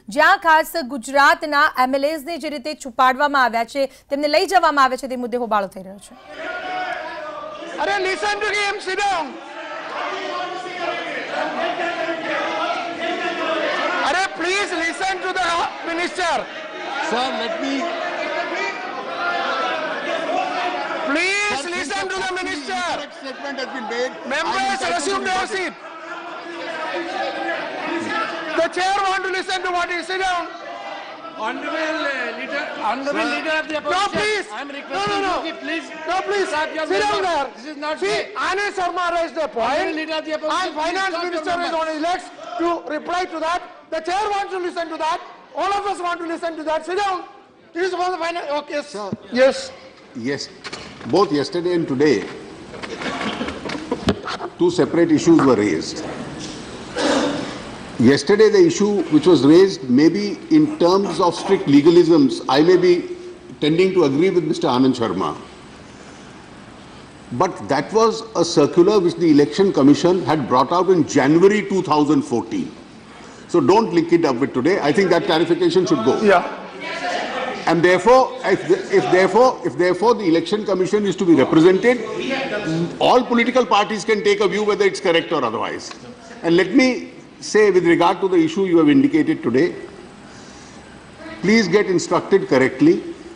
જ્યાં ખાસ ગુજરાતના એમએલએઝને જે રીતે છુપાડવામાં આવ્યા છે, તેમને લઈ જવામાં આવે છે, તે મુદ્દે હોબાળો થઈ રહ્યો છે. અરે listen to him, sit down. Are please listen to the minister. Sir, let me. Please listen to the minister. Statement has been made. Members, resume their seat. The chair want to listen to what he sit down. Honorable leader of the opposition. No, please. I am requesting No. you, please. No, please. Sit down there. This is not See, fair. Anand Sharma raised a point. Honorable leader of the opposition, And finance please minister stop is your on his legs to reply to that. The chair wants to listen to that. All of us want to listen to that. Sit down. This is for the finance. Okay, sir. Yes. Yes, both yesterday and today, two separate issues were raised. Yesterday, the issue which was raised, maybe in terms of strict legalisms, I may be tending to agree with Mr. Anand Sharma. But that was a circular which the Election Commission had brought out in January 2014. So don't link it up with today. I think that clarification should go. Yeah. And therefore, if therefore the Election Commission is to be represented, all political parties can take a view whether it's correct or otherwise. And let me say, with regard to the issue you have indicated today, please get instructed correctly.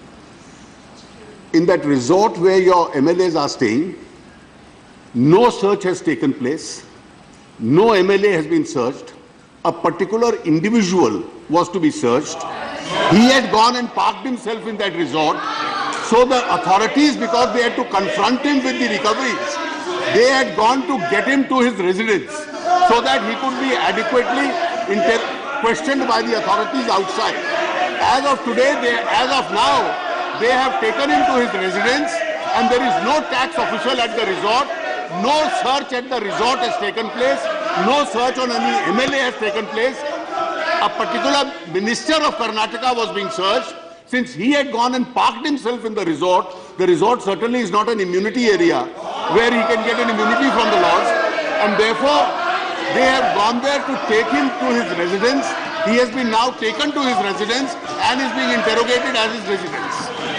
In that resort where your MLAs are staying, no search has taken place. No MLA has been searched. A particular individual was to be searched. He had gone and parked himself in that resort. So the authorities, because they had to confront him with the recoveries, they had gone to get him to his residence so that he could be adequately questioned by the authorities outside. As of today, as of now, they have taken him to his residence and there is no tax official at the resort. No search at the resort has taken place. No search on any MLA has taken place. A particular minister of Karnataka was being searched. Since he had gone and parked himself in the resort certainly is not an immunity area where he can get an immunity from the laws. And therefore, they have gone there to take him to his residence. He has been now taken to his residence and is being interrogated at his residence.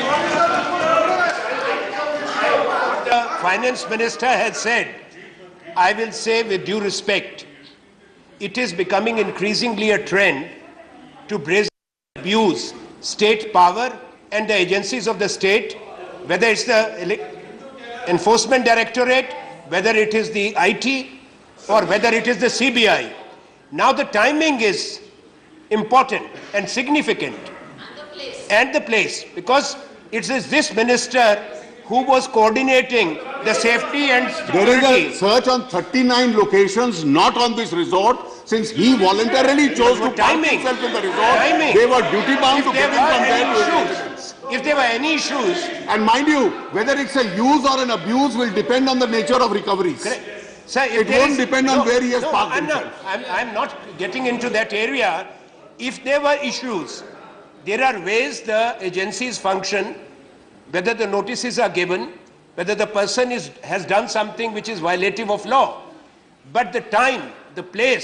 The finance minister has said, I will say with due respect, it is becoming increasingly a trend to brazenly abuse state power and the agencies of the state, whether it's the Enforcement Directorate, whether it is the IT, or whether it is the CBI. Now the timing is important and significant. And the place, because it is this minister who was coordinating the safety and security. There is a search on 39 locations, not on this resort. Since he voluntarily chose to park himself in the resort, they were duty bound to get him from there to his residence. If there were any issues. And mind you, whether it's a use or an abuse will depend on the nature of recoveries. Correct. Sir, it won't depend on where he has parked himself. I'm not getting into that area. If there were issues, there are ways the agencies function, whether the notices are given, whether the person has done something which is violative of law. But the time, the place,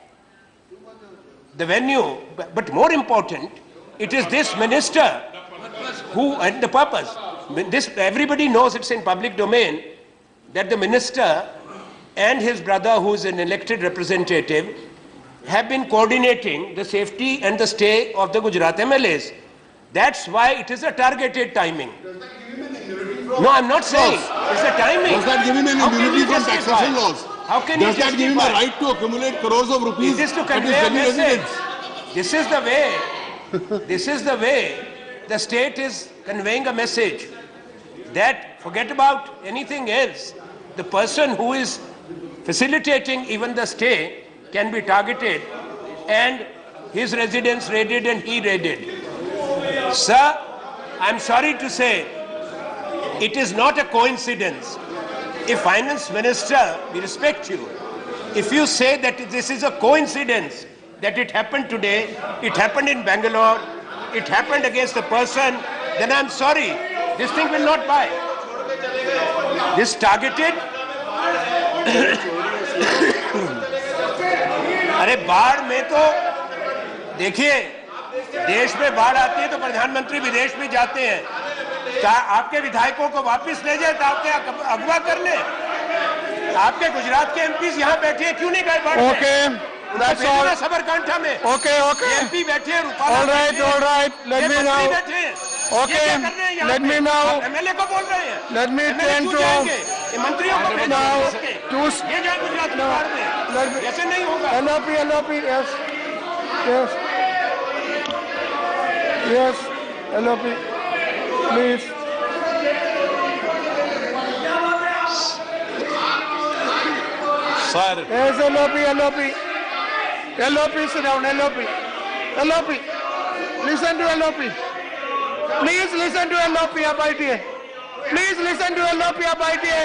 the venue, but more important, it is this minister who, and the purpose. Everybody knows, it's in public domain, that the minister and his brother, who is an elected representative, have been coordinating the safety and the stay of the Gujarat MLAs. That's why it is a targeted timing. No, I'm not saying. It's the timing. Does that give him an immunity from taxation laws? How can Does that give him a right to accumulate crores of rupees? This is to convey a message. This is the way. This is the way the state is conveying a message that forget about anything else. The person who is facilitating even the stay can be targeted and his residence raided and he raided. Sir, I'm sorry to say, it is not a coincidence. If finance minister, we respect you, if you say that this is a coincidence that it happened today, it happened in Bangalore, it happened against the person, then I'm sorry, this thing will not buy. This targeted अरे बाढ़ में तो देखिए, देश में बाढ़ आती है तो प्रधानमंत्री विदेश में जाते हैं। क्या आपके विधायकों को वापस ले जाए, आपके अगवा कर ले? आपके गुजरात के एमपी यहाँ बैठे हैं, क्यों नहीं गए बाढ़ में? That's all. सबरकांठा में Okay. एमपी बैठे हैं, Rupala All right. Let me now. बैठे हैं। Okay. ये क्या कर रहे हैं यहाँ Let पे? me now. आप एमएलए को बोल रहे हैं। Let me एमएलए turn क्यों to जाएंगे? ये मंत्रियों को भेजेंगे now उसके। to ये जाए गुजरात की बाढ़ में, ऐसे नहीं होगा। LOP. Yes. LOP. Please. Sir. Yes, LOP. LOP, sit down. LOP. Listen to LOP. Please listen to LOP. आप बैठिए. Please listen to LOP. आप बैठिए.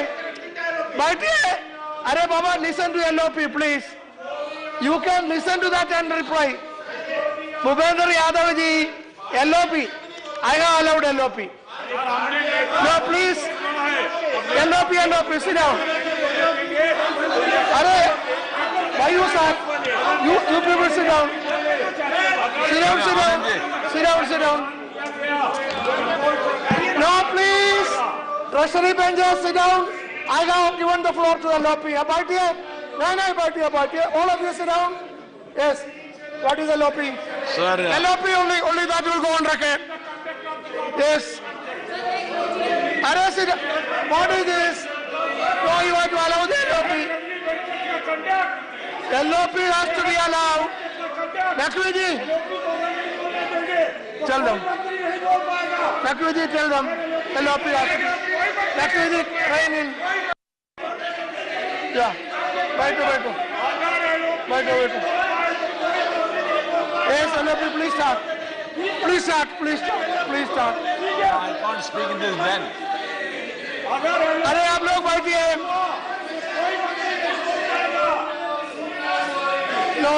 अरे बाबा, listen to LOP, please. You can listen to that and reply. Bhupendra Yadav ji, LOP. I have allowed LOP. No, please. LOP, sit down. Arey, why you sir? You people sit down. Sit down. No, please. Treasury benches, sit down. I have given the floor to LOP. Ab baithiye. No, baithiye. All of you sit down. Yes. What is LOP? Sir. LOP only that will go on record. Yes. Arey, sit down. What is this? No, you have to allow the LOP. LOP has to be allowed. Nakvi ji, tell them. LOP has to be. Nakvi ji, train in. Yeah. Baito. Yes, LOP, please start. Please start. I can't speak in this then. अरे आप लोग बैठिए. No.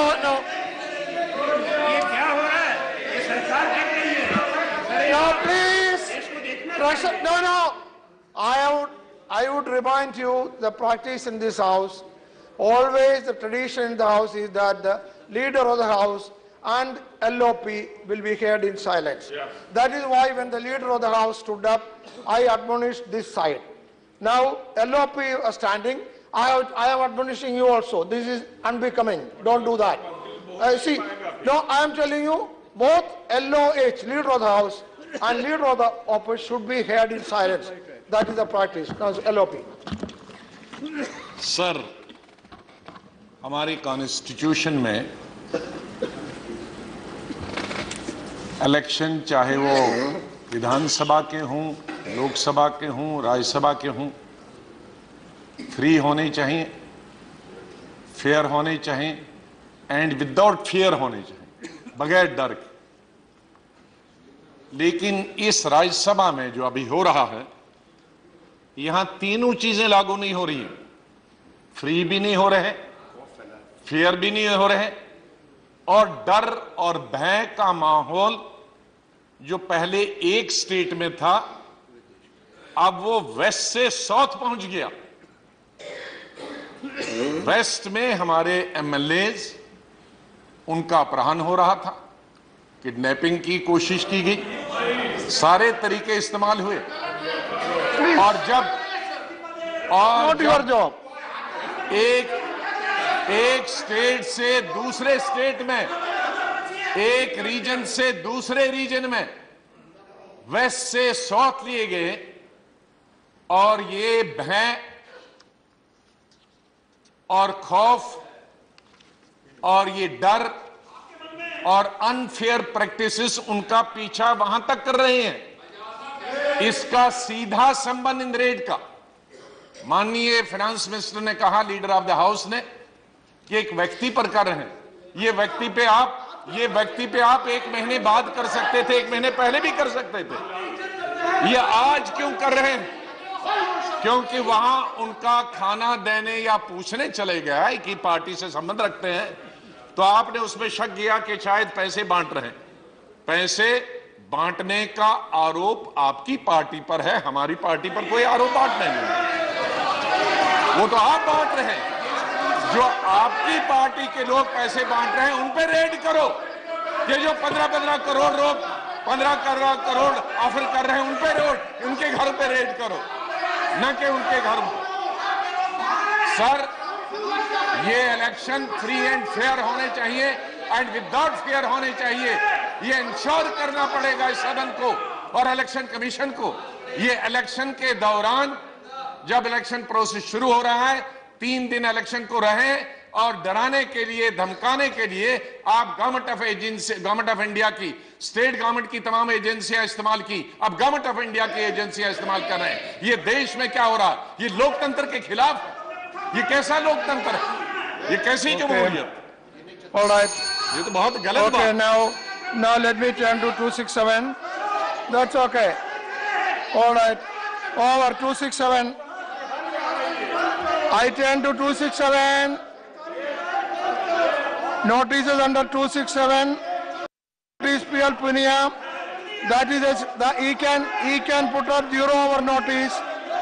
ये क्या हो रहा है? ये सरकार कर रही है। No, please. No. I would remind you the practice in this house. Always the tradition in the house is that the leader of the house and LOP will be heard in silence. Yeah. That is why when the leader of the house stood up, I admonished this side. Now LOP are standing. I am admonishing you also. This is unbecoming. Don't do that. See, no, I am telling you, both LOH, leader of the house, and leader of the office should be heard in silence. That is the practice. Now LOP. Sir, हमारी constitution में election चाहे वो विधानसभा के हों, लोकसभा के हों, राज्यसभा के हों, फ्री होने चाहिए, फेयर होने चाहिए एंड विदाउट फियर होने चाहिए, बगैर डर के। लेकिन इस राज्यसभा में जो अभी हो रहा है, यहां तीनों चीजें लागू नहीं हो रही हैं। फ्री भी नहीं हो रहे, फेयर भी नहीं हो रहे, और डर और भय का माहौल जो पहले एक स्टेट में था, अब वो वेस्ट से साउथ पहुंच गया। वेस्ट में हमारे एमएलएज, उनका अपहरण हो रहा था, किडनैपिंग की कोशिश की गई, सारे तरीके इस्तेमाल हुए। और जब एक स्टेट से दूसरे स्टेट में, एक रीजन से दूसरे रीजन में वेस्ट से साउथ लिए गए, और ये भय और खौफ और ये डर और अनफेयर प्रैक्टिसेस उनका पीछा वहां तक कर रहे हैं। इसका सीधा संबंध इन रेड का, माननीय फाइनेंस मिनिस्टर ने कहा, लीडर ऑफ द हाउस ने, कि एक व्यक्ति पर कर रहे हैं। ये व्यक्ति पे आप एक महीने बाद कर सकते थे, एक महीने पहले भी कर सकते थे। ये आज क्यों कर रहे हैं? क्योंकि वहां उनका खाना देने या पूछने चले गया कि पार्टी से संबंध रखते हैं, तो आपने उसमें शक किया कि शायद पैसे बांट रहे हैं। पैसे बांटने का आरोप आपकी पार्टी पर है, हमारी पार्टी पर कोई आरोप नहीं है। वो तो आप बांट रहे हैं। जो आपकी पार्टी के लोग पैसे बांट रहे हैं, उन पे रेड करो। ये जो 15-15 करोड़ लोग 15 करोड़ ऑफर कर रहे हैं, उन पे उनके घर पे रेड करो, न कि उनके घर में। सर, ये इलेक्शन फ्री एंड फेयर होने चाहिए एंड विदाउट फेयर होने चाहिए। ये इंश्योर करना पड़ेगा इस सदन को और इलेक्शन कमीशन को। ये इलेक्शन के दौरान जब इलेक्शन प्रोसेस शुरू हो रहा है, 3 दिन इलेक्शन को रहे और डराने के लिए, धमकाने के लिए आप गवर्नमेंट ऑफ इंडिया की, स्टेट गवर्नमेंट की तमाम एजेंसियां इस्तेमाल की, अब गवर्नमेंट ऑफ इंडिया की एजेंसियां इस्तेमाल कर रहे हैं। ये देश में क्या हो रहा है? ये लोकतंत्र के खिलाफ है। ये कैसा लोकतंत्र है? ये कैसी जमहूरियत? All right. ये तो बहुत गलत बात है। Now let me turn to 267. That's okay. All right. Over 267. I turn to 267. Notices under 267. Notice PL Punia. That is he can put up 0-hour notice.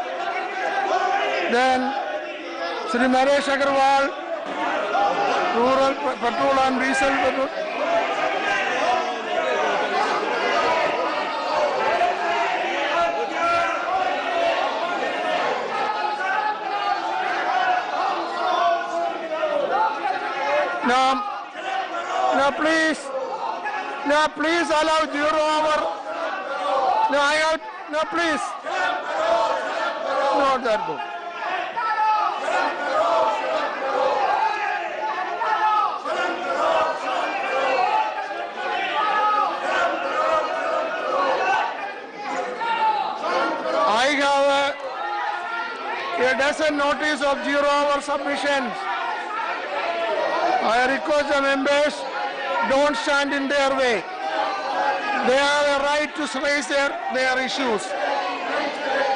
Then Sri Naresh Agarwal, rural patrol and resale patrol. Now please allow 0-hour. No, please. Not that good. I have a dozen notice of 0-hour submissions. I request the members, don't stand in their way. They have a right to raise their issues.